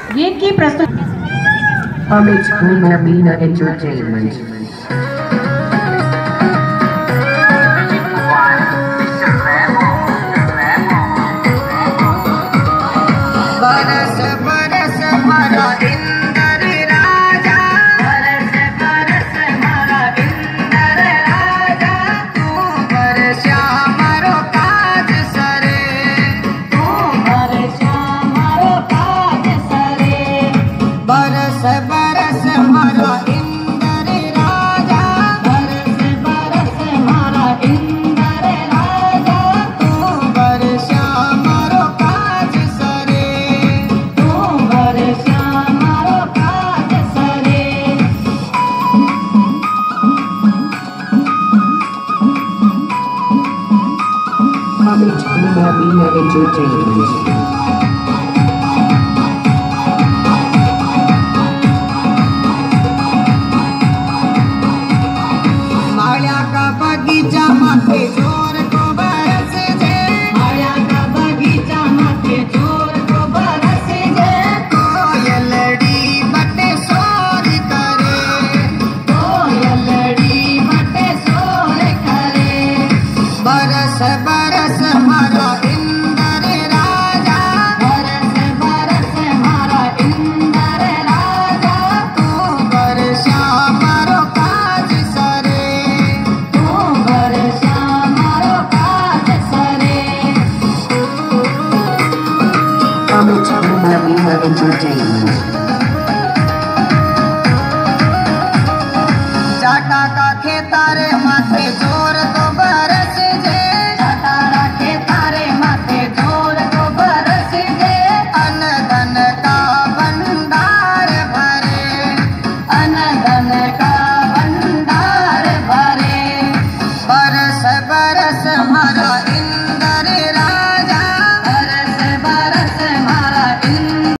गीत की प्रस्तुति Homage Bina Entertainment. बरस बरस हमारा इंद्र राजा, बरस बरस हमारा इंद्र राजा, तू बरसा हमारो काज सरे, तू बरसा हमारो काज सरे। बरस बरस हमारा इंद्र राजा, बरस बरस हमारा इंद्र राजा, तू बरसा हमारो काज सरे, तू बरसा हमारो काज सरे। Homage Bina Entertainment. माया का बगीचा माथे जोर को बरस जे, माया का बगीचा माथे जोर को बरस जे। कोयलड़ी बटे शोर करे, कोयलड़ी बटे शोर करे। बरस बरस हमारा इंद्र राजा, बरस बरस हमारा इंद्र राजा, तू बरसा हमारो काज सरे, तू बरसा हमारो काज सरे। Homage Bina Entertainment.